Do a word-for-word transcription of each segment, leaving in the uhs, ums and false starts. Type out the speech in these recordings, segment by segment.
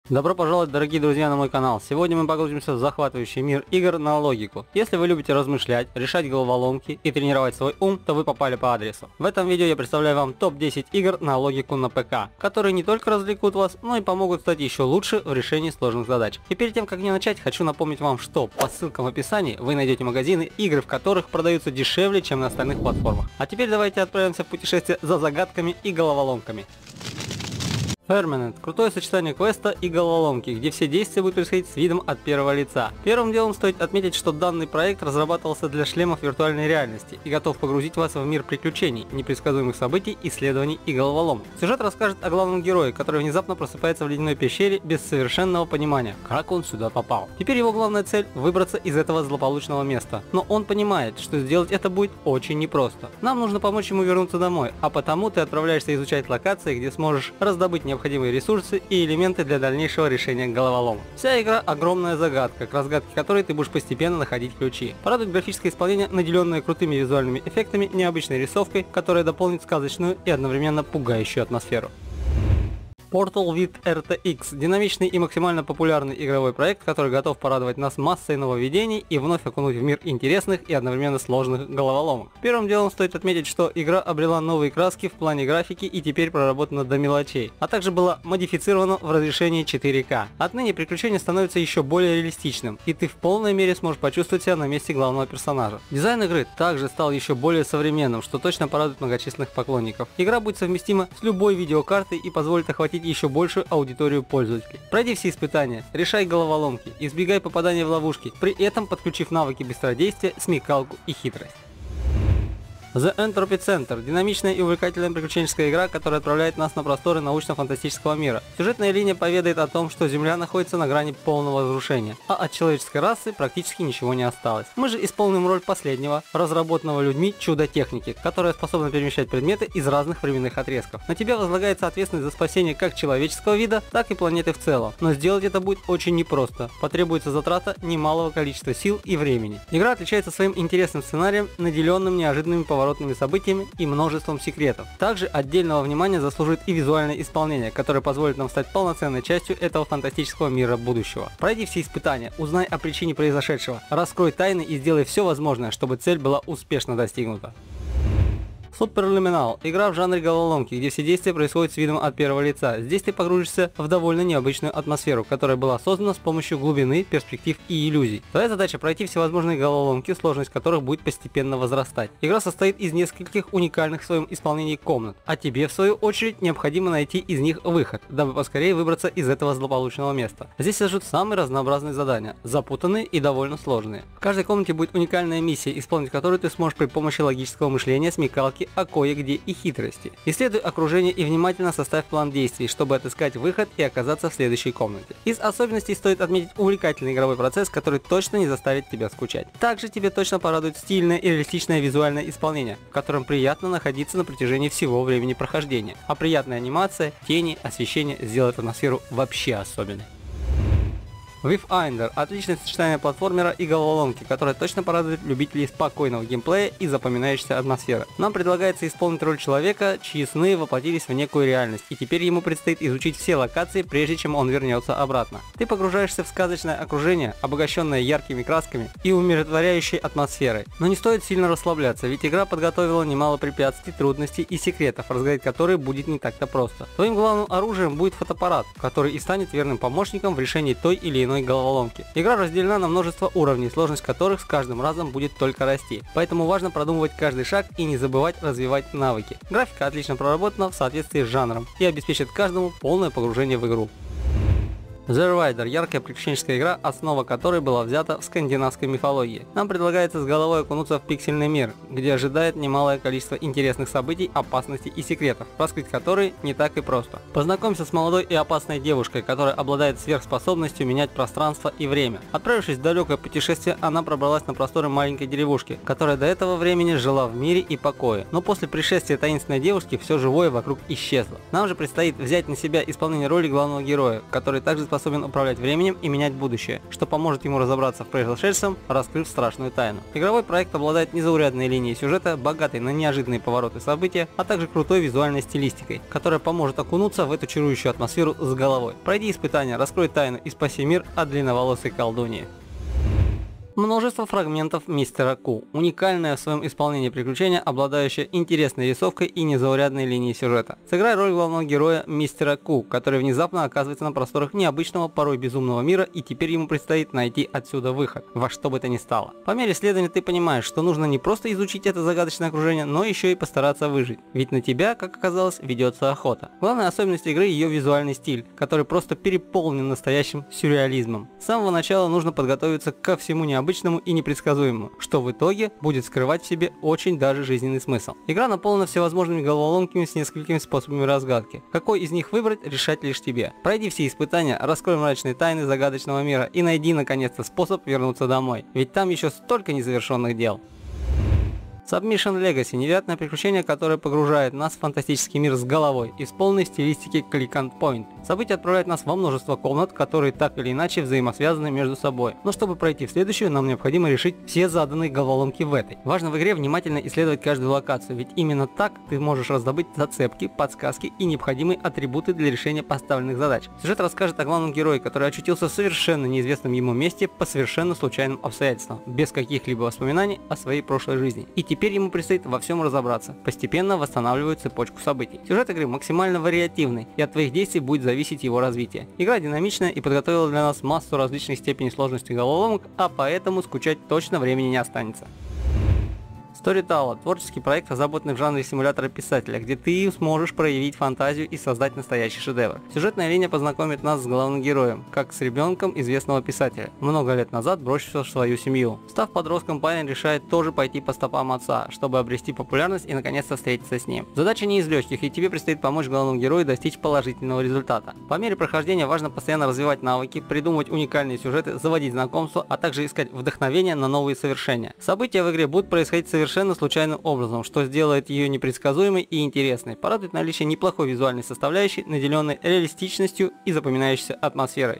Добро пожаловать, дорогие друзья, на мой канал. Сегодня мы погрузимся в захватывающий мир игр на логику. Если вы любите размышлять, решать головоломки и тренировать свой ум, то вы попали по адресу. В этом видео я представляю вам топ десять игр на логику на ПК, которые не только развлекут вас, но и помогут стать еще лучше в решении сложных задач. И перед тем, как мне начать, хочу напомнить вам, что по ссылкам в описании вы найдете магазины, игры в которых продаются дешевле, чем на остальных платформах. А теперь давайте отправимся в путешествие за загадками и головоломками. Permanent – крутое сочетание квеста и головоломки, где все действия будут происходить с видом от первого лица. Первым делом стоит отметить, что данный проект разрабатывался для шлемов виртуальной реальности и готов погрузить вас в мир приключений, непредсказуемых событий, исследований и головоломок. Сюжет расскажет о главном герое, который внезапно просыпается в ледяной пещере без совершенного понимания, как он сюда попал. Теперь его главная цель – выбраться из этого злополучного места, но он понимает, что сделать это будет очень непросто. Нам нужно помочь ему вернуться домой, а потому ты отправляешься изучать локации, где сможешь раздобыть необходимые необходимые ресурсы и элементы для дальнейшего решения головоломок. Вся игра огромная загадка, к разгадке которой ты будешь постепенно находить ключи. Порадует графическое исполнение, наделенное крутыми визуальными эффектами, необычной рисовкой, которая дополнит сказочную и одновременно пугающую атмосферу. Portal with эр ти экс – динамичный и максимально популярный игровой проект, который готов порадовать нас массой нововведений и вновь окунуть в мир интересных и одновременно сложных головоломок. Первым делом стоит отметить, что игра обрела новые краски в плане графики и теперь проработана до мелочей, а также была модифицирована в разрешении четыре ка. Отныне приключение становится еще более реалистичным, и ты в полной мере сможешь почувствовать себя на месте главного персонажа. Дизайн игры также стал еще более современным, что точно порадует многочисленных поклонников. Игра будет совместима с любой видеокартой и позволит охватить еще большую аудиторию пользователей. Пройди все испытания, решай головоломки, избегай попадания в ловушки, при этом подключив навыки быстродействия, смекалку и хитрость. The Entropy Center – динамичная и увлекательная приключенческая игра, которая отправляет нас на просторы научно-фантастического мира. Сюжетная линия поведает о том, что Земля находится на грани полного разрушения, а от человеческой расы практически ничего не осталось. Мы же исполним роль последнего, разработанного людьми чудо-техники, которая способна перемещать предметы из разных временных отрезков. На тебя возлагается ответственность за спасение как человеческого вида, так и планеты в целом. Но сделать это будет очень непросто. Потребуется затрата немалого количества сил и времени. Игра отличается своим интересным сценарием, наделенным неожиданными поворотами событиями и множеством секретов. Также отдельного внимания заслуживает и визуальное исполнение, которое позволит нам стать полноценной частью этого фантастического мира будущего. Пройди все испытания, узнай о причине произошедшего, раскрой тайны и сделай все возможное, чтобы цель была успешно достигнута. Superliminal – игра в жанре головоломки, где все действия происходят с видом от первого лица. Здесь ты погрузишься в довольно необычную атмосферу, которая была создана с помощью глубины, перспектив и иллюзий. Твоя задача пройти всевозможные головоломки, сложность которых будет постепенно возрастать. Игра состоит из нескольких уникальных в своем исполнении комнат, а тебе в свою очередь необходимо найти из них выход, дабы поскорее выбраться из этого злополучного места. Здесь ждут самые разнообразные задания, запутанные и довольно сложные. В каждой комнате будет уникальная миссия, исполнить которую ты сможешь при помощи логического мышления, смекалки, а кое-где и хитрости. Исследуй окружение и внимательно составь план действий, чтобы отыскать выход и оказаться в следующей комнате. Из особенностей стоит отметить увлекательный игровой процесс, который точно не заставит тебя скучать. Также тебе точно порадует стильное и реалистичное визуальное исполнение, в котором приятно находиться на протяжении всего времени прохождения. А приятная анимация, тени, освещение сделают атмосферу вообще особенной. Wayfinder – отличное сочетание платформера и головоломки, которое точно порадует любителей спокойного геймплея и запоминающейся атмосферы. Нам предлагается исполнить роль человека, чьи сны воплотились в некую реальность, и теперь ему предстоит изучить все локации, прежде чем он вернется обратно. Ты погружаешься в сказочное окружение, обогащенное яркими красками и умиротворяющей атмосферой. Но не стоит сильно расслабляться, ведь игра подготовила немало препятствий, трудностей и секретов, разгадать которые будет не так-то просто. Твоим главным оружием будет фотоаппарат, который и станет верным помощником в решении той или иной головоломки. Игра разделена на множество уровней, сложность которых с каждым разом будет только расти, поэтому важно продумывать каждый шаг и не забывать развивать навыки. Графика отлично проработана в соответствии с жанром и обеспечит каждому полное погружение в игру. The Rider – яркая приключенческая игра, основа которой была взята в скандинавской мифологии. Нам предлагается с головой окунуться в пиксельный мир, где ожидает немалое количество интересных событий, опасностей и секретов, раскрыть которые не так и просто. Познакомься с молодой и опасной девушкой, которая обладает сверхспособностью менять пространство и время. Отправившись в далекое путешествие, она пробралась на просторы маленькой деревушки, которая до этого времени жила в мире и покое. Но после пришествия таинственной девушки все живое вокруг исчезло. Нам же предстоит взять на себя исполнение роли главного героя, который также способен способен управлять временем и менять будущее, что поможет ему разобраться в произошедшем, раскрыв страшную тайну. Игровой проект обладает незаурядной линией сюжета, богатой на неожиданные повороты события, а также крутой визуальной стилистикой, которая поможет окунуться в эту чарующую атмосферу с головой. Пройди испытания, раскрой тайну и спаси мир от длинноволосой колдуньи. Множество фрагментов Мистера Ку. Уникальное в своем исполнении приключение, обладающее интересной рисовкой и незаурядной линией сюжета. Сыграй роль главного героя Мистера Ку, который внезапно оказывается на просторах необычного, порой безумного мира, и теперь ему предстоит найти отсюда выход, во что бы то ни стало. По мере исследования ты понимаешь, что нужно не просто изучить это загадочное окружение, но еще и постараться выжить. Ведь на тебя, как оказалось, ведется охота. Главная особенность игры — ее визуальный стиль, который просто переполнен настоящим сюрреализмом. С самого начала нужно подготовиться ко всему необычному обычному и непредсказуемому, что в итоге будет скрывать в себе очень даже жизненный смысл. Игра наполнена всевозможными головоломками с несколькими способами разгадки. Какой из них выбрать, решать лишь тебе. Пройди все испытания, раскрой мрачные тайны загадочного мира и найди наконец-то способ вернуться домой. Ведь там еще столько незавершенных дел. Submission Legacy – невероятное приключение, которое погружает нас в фантастический мир с головой, из полной стилистики Click and Point. События отправляют нас во множество комнат, которые так или иначе взаимосвязаны между собой. Но чтобы пройти в следующую, нам необходимо решить все заданные головоломки в этой. Важно в игре внимательно исследовать каждую локацию, ведь именно так ты можешь раздобыть зацепки, подсказки и необходимые атрибуты для решения поставленных задач. Сюжет расскажет о главном герое, который очутился в совершенно неизвестном ему месте по совершенно случайным обстоятельствам, без каких-либо воспоминаний о своей прошлой жизни. И теперь ему предстоит во всем разобраться, постепенно восстанавливая цепочку событий. Сюжет игры максимально вариативный, и от твоих действий будет зависеть его развитие. Игра динамичная и подготовила для нас массу различных степеней сложности головоломок, а поэтому скучать точно времени не останется. Storytale – творческий проект, разработанный в жанре симулятора писателя, где ты сможешь проявить фантазию и создать настоящий шедевр. Сюжетная линия познакомит нас с главным героем, как с ребенком известного писателя, много лет назад бросившего свою семью. Став подростком, парень решает тоже пойти по стопам отца, чтобы обрести популярность и наконец-то встретиться с ним. Задача не из легких, и тебе предстоит помочь главному герою достичь положительного результата. По мере прохождения важно постоянно развивать навыки, придумывать уникальные сюжеты, заводить знакомства, а также искать вдохновение на новые совершения. События в игре будут происходить совершенно совершенно случайным образом, что сделает ее непредсказуемой и интересной. Порадует наличие неплохой визуальной составляющей, наделенной реалистичностью и запоминающейся атмосферой.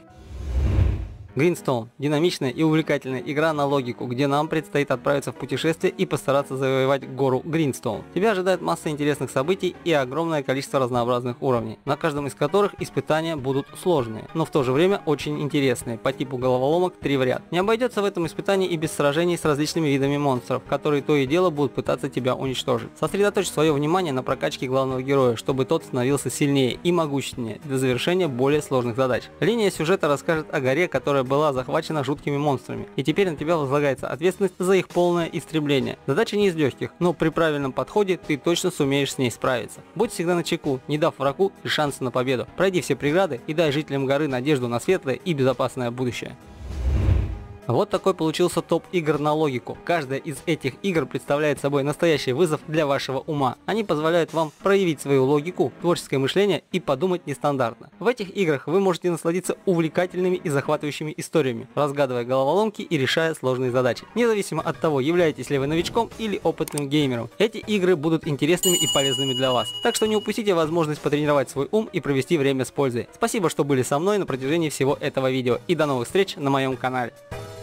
Greenstone – динамичная и увлекательная игра на логику, где нам предстоит отправиться в путешествие и постараться завоевать гору Greenstone. Тебя ожидает масса интересных событий и огромное количество разнообразных уровней, на каждом из которых испытания будут сложные, но в то же время очень интересные, по типу головоломок три в ряд. Не обойдется в этом испытании и без сражений с различными видами монстров, которые то и дело будут пытаться тебя уничтожить. Сосредоточь свое внимание на прокачке главного героя, чтобы тот становился сильнее и могущественнее для завершения более сложных задач. Линия сюжета расскажет о горе, которая была захвачена жуткими монстрами, и теперь на тебя возлагается ответственность за их полное истребление. Задача не из легких, но при правильном подходе ты точно сумеешь с ней справиться. Будь всегда начеку, не дав врагу и шанса на победу. Пройди все преграды и дай жителям горы надежду на светлое и безопасное будущее. Вот такой получился топ игр на логику. Каждая из этих игр представляет собой настоящий вызов для вашего ума. Они позволяют вам проявить свою логику, творческое мышление и подумать нестандартно. В этих играх вы можете насладиться увлекательными и захватывающими историями, разгадывая головоломки и решая сложные задачи. Независимо от того, являетесь ли вы новичком или опытным геймером, эти игры будут интересными и полезными для вас. Так что не упустите возможность потренировать свой ум и провести время с пользой. Спасибо, что были со мной на протяжении всего этого видео, и до новых встреч на моем канале.